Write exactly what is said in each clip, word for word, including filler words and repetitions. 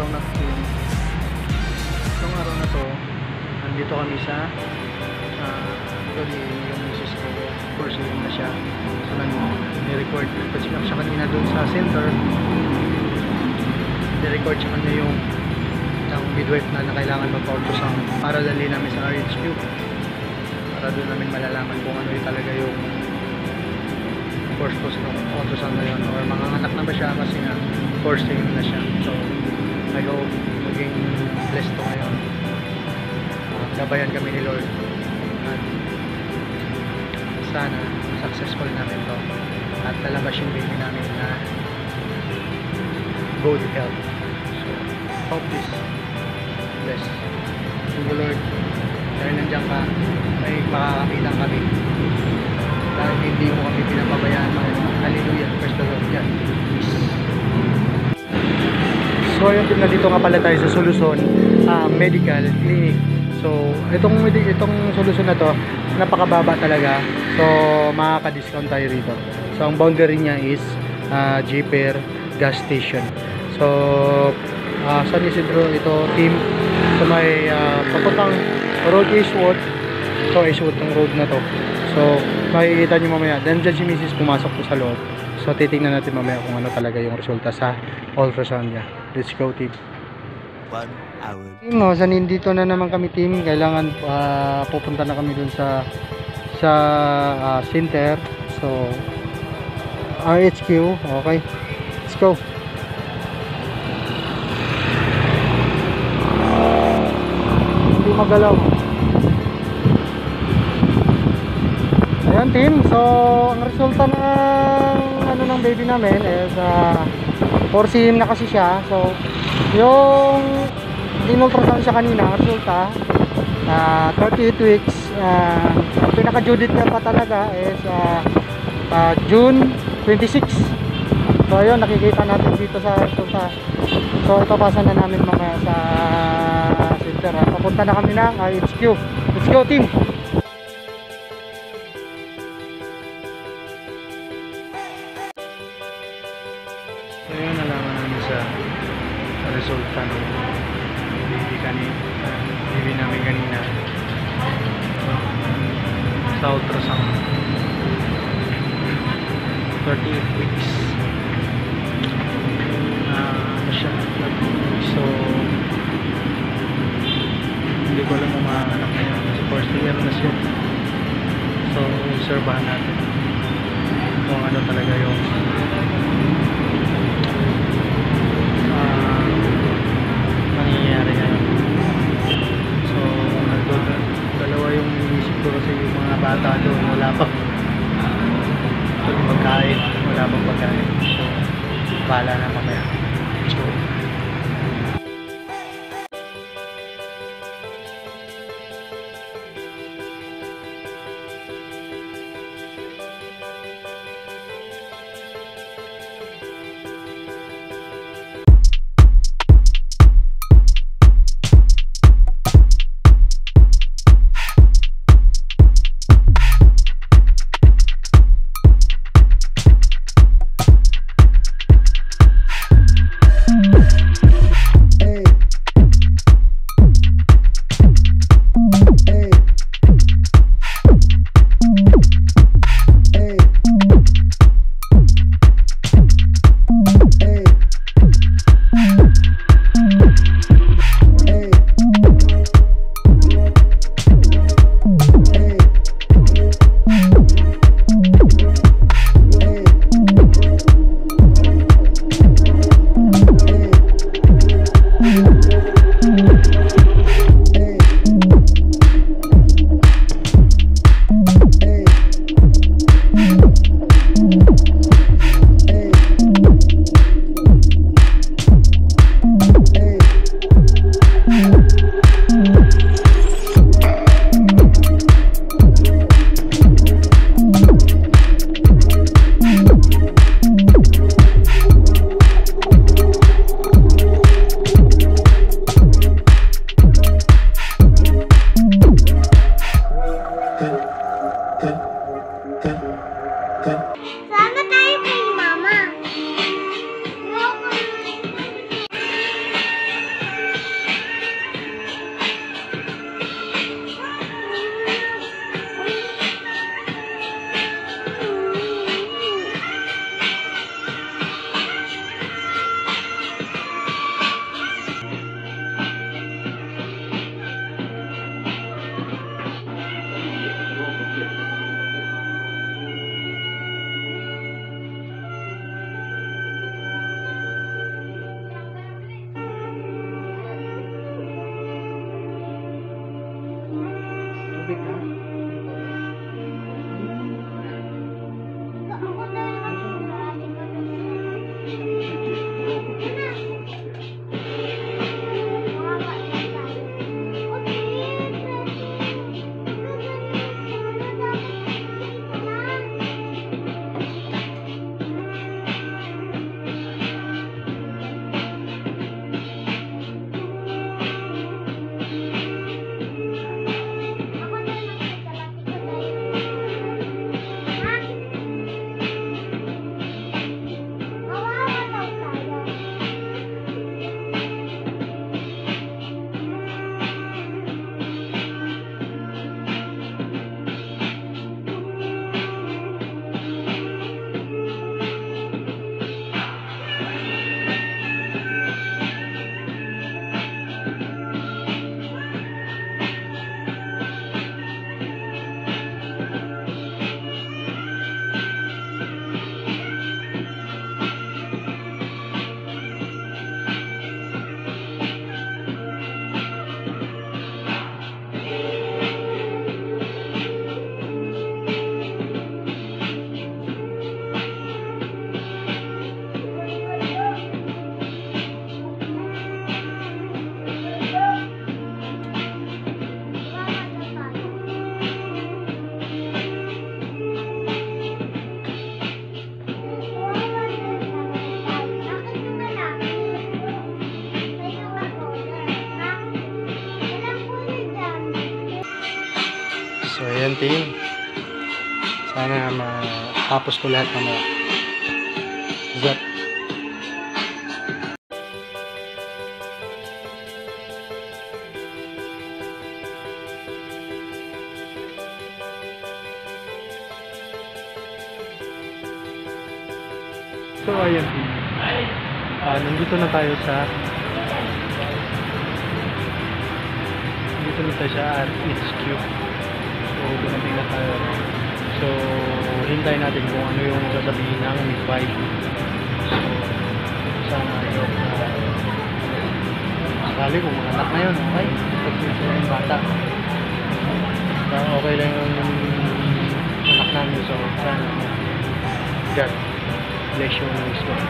araw na to, itong araw na to, nandito kami sa uh, actually yung misis ko, of course yun na siya. So nag-record kasi lang siya kanina doon sa center, ni-record siya kanina yung ng midwife na na kailangan magpa-ultrasound para dali namin sa R H Q para doon namin malalaman kung ano yung talaga yung course ko sa ultrasound na yun or manganganak na ba siya kasi nga course yun na siya. So I hope maging blessed to ngayon, uh, gabayan kami ni Lord at sana successful namin to at lalabas yung baby namin na good health. So hope this bless. Thank you Lord dahil nandiyan ka, may makakapitan kami dahil hindi mo kami pinapabayaan. Hallelujah, praise the Lord. Yan. So ayun, na dito nga pala tayo sa Solution uh, Medical Clinic. So itong itong solusyon na to napakababa talaga, so makaka-discount tayo rito. So ang boundary niya is uh, Jeeper gas station. So uh, San Isidro ito team, so may uh, papuntang road Eastwood. So Eastwood ng road na to. So makikita nyo mamaya, then dyan si Missus pumasok po sa loob. So titingnan natin mamaya kung ano talaga yung resulta sa ultrasound niya. Let's go team. One hour. Team, no, sa nandito na naman kami team. Kailangan uh, pupunta na kami dun sa sa uh, center. So R H Q. Okay, let's go. Hindi magalaw. Ayan team, so ang resulta ng ano ng baby namin is uh, four C M na kasi siya. So yung dinultrasound siya kanina, ang resulta uh, thirty-eight weeks. Uh, ang pinaka due date niya pa talaga is uh, uh, June twenty-sixth. So ayun, nakikita natin dito sa resulta. So ipapasa na namin mamaya sa center. Papunta na kami ng R H Q. Let's go team. So yun, nalaman namin sa resulta ng baby kanina, baby namin kanina sa ultrasound. thirty-eight weeks uh, ano siya, so hindi ko alam kung maanak na yun kasi first year na siya. So obserbahan natin kung ano talaga yung nangyayari ngayon. So nandun, dalawa yung inisip ko kasi yung mga bata doon wala pa pagkain, wala pang pagkain. So bahala na mamaya. So ayan team. Sana matapos ko lahat mamaya. Zap. So ayan team. Ah, nandito na tayo sa nandito na tayo sa R H Q. So dumating na tayo. So hintayin natin kung ano yung sasabihin ng midwife. So sana yun na sakali kung mga anak na yun, okay? Pag sila yung bata. So, okay lang yung anak namin. So sana God bless you and wisdom.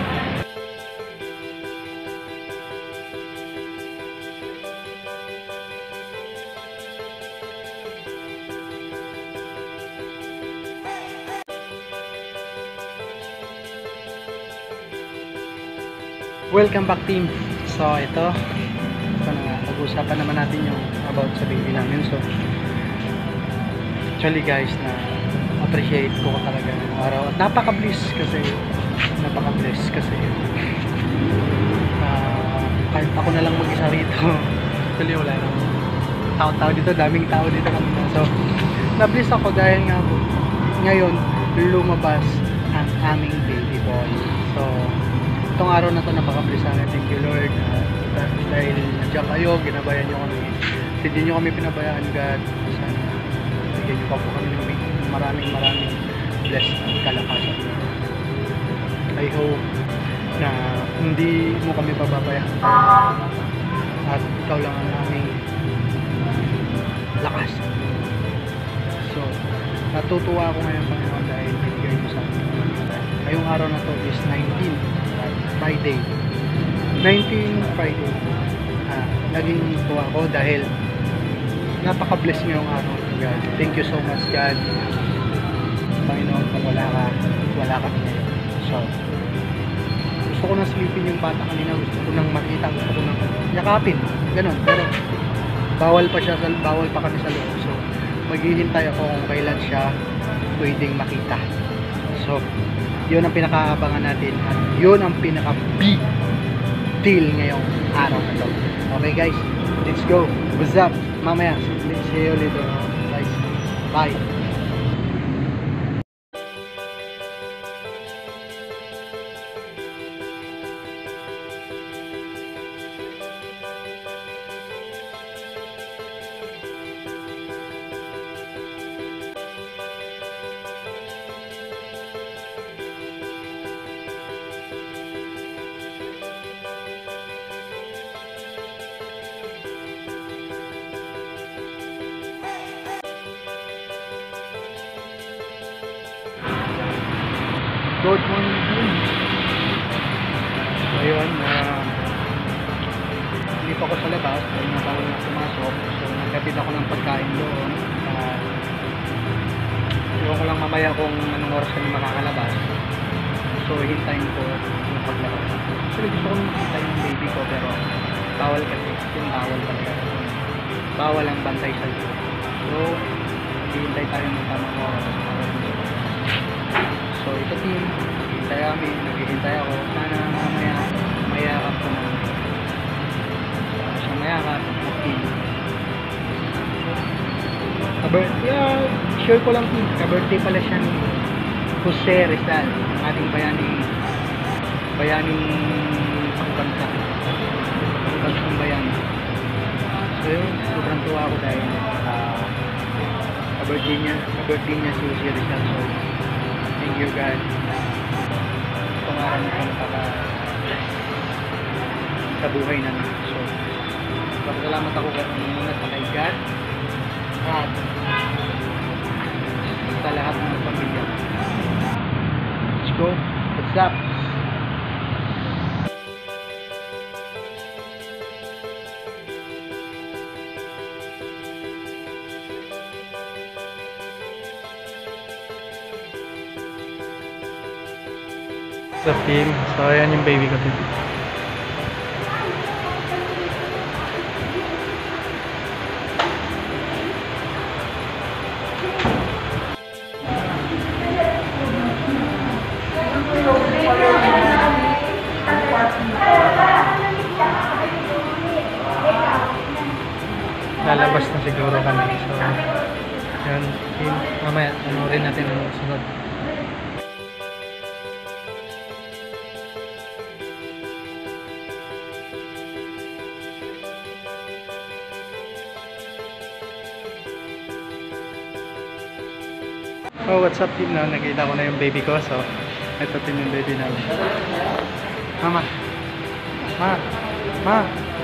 Welcome back team. So ito, ito na nga, pag-usapan naman natin yung about sa baby namin. So actually guys, na appreciate ko talaga ng araw at napaka-bliss kasi napaka-bliss kasi uh, kahit ako na lang mag-isa rito. Actually wala nang tao-tao dito, daming tao dito kanina. So na-bliss ako dahil nga ngayon lumabas ang aming baby boy. So itong araw na to napaka-bliss natin. Thank you Lord uh, dahil nandiyan kayo, ginabayan nyo kami, hindi nyo kami pinabayaan. God, sana bigyan nyo pa po kami ng maraming maraming blessed at kalakasan. I hope na hindi mo kami pababayaan at ikaw lang ang aming lakas. So natutuwa ako ngayon Panginoon dahil binigay mo sa akin. Ngayong araw na to is nineteen Friday. nineteen Friday. Ah, naging tuwa ako dahil napaka-bless ngayong araw. God, thank you so much God. Panginoon, kung wala ka, wala kami ngayon. So, gusto ko nang silipin yung bata kanina. Gusto ko nang makita. Gusto ko nang yakapin. Ganon. Pero, bawal pa siya. Bawal pa kami sa loob. So, maghihintay ako kung kailan siya pwedeng makita. So, yun ang pinakaabangan natin. At yun ang pinaka-big deal ngayong araw na to. Okay guys, let's go. What's up? Mamaya, see you later guys. Bye. Good morning. So ayun, uh, hindi pa ako sa labas dahil nabawal na pumasok. So nagkatid ako ng pagkain doon. Uh, Iwan ko lang mamaya kung anong oras kami makakalabas. So hintayin ko yung paglabas. Actually gusto ko makita yung baby ko pero bawal kasi. Yung bawal talaga. Bawal ang bantay sa iyo. So hihintay tayo ng tamang oras. So ito team, hintay kami, naghihintay ako. Sana mamaya mayakap ko na. Siya mayakap, team. Kabirthday, yeah, sure ko lang team, kabirthday pala siya ni Jose Rizal, ang ating bayani, bayaning pangbansa, pangbansang bayani. So yun, sobrang tuwa ako dahil uh, kabirthday niya, kabirthday niya si Jose Rizal. So thank you God. Itong araw na ito napaka sa buhay namin. So, salamat ako muna sa kay God at sa lahat ng pamilya. Let's go. What's up? What's up team? So ayan yung baby ko team. lalabas na siguro kami. So, yun. yun. Mamaya, panoorin natin ang sunod. Oh, what's up team na? Nakita ko na yung baby ko. So, ito team yung baby namin. Mama. Ma. Ma.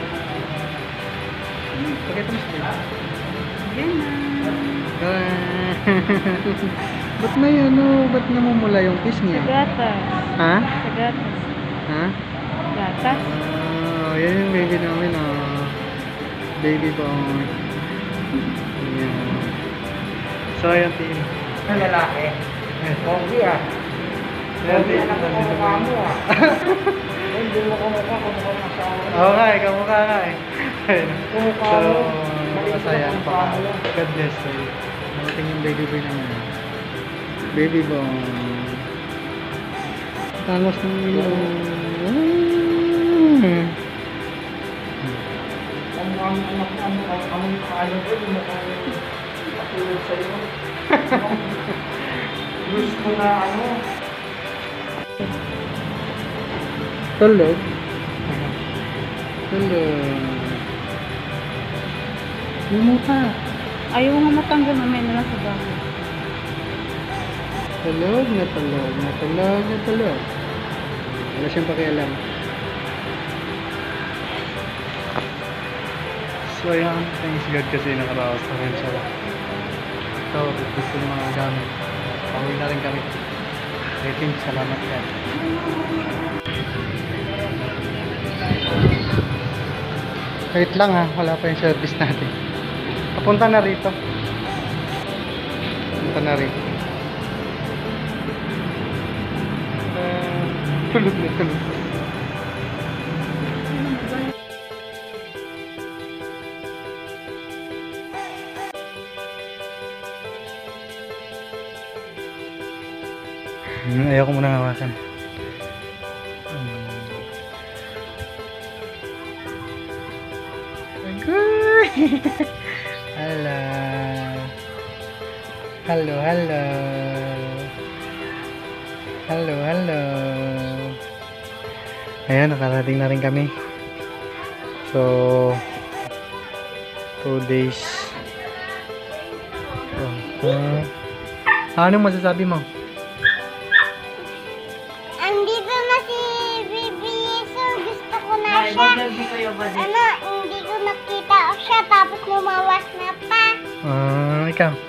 Pakita mo sa baby. Yan na. Ah. Ba't na yun? Ano? Ba't namumula yung kiss niya? Gatas. Ha? Sa gatas. Ha? Gatas. Oh, yan yung baby namin. Oh. Baby boy. Ayan. So, ayan team. Ang lalaki. Pogi ah. Ayan team. Ang Nandito kumukha kami. mo ah. Hindi mo kumukha, kumukha ng asawa mo. Oo nga eh, kamukha nga eh. Ayun. Kumukha So, mo. Maliit masaya na pa. kumukha mo lang. God bless. So, namating yung baby boy naman. Baby boy. Tangos ng ilong. Mm. Ang ang ang ang ang ang ano ko, yung mukhang patulog sa'yo. Gusto na ano. Tulog. Tulog. Lumuta. Ayaw nga matanggal, mamaya na lang sa bahay. Tulog na tulog na tulog na tulog. Wala siyang pakialam. So ayan, thanks God kasi nakaraos na rin siya. Ito, gusto ng mga gamit. Pauwi na rin kami. Rating, salamat God. Wait lang ha, wala pa yung service natin. Papunta na rito. Papunta na rito. Uh, tulog na tulog. Ayaw ko muna hawakan. Hello. Hello, hello. Hello, hello. Ayan, nakarating na rin kami. So, two days. So, uh, anong masasabi mo? Andito na si Baby So gusto ko na siya. Ano, hindi ko nakita siya tapos lumawas na pa. Ah, ikaw?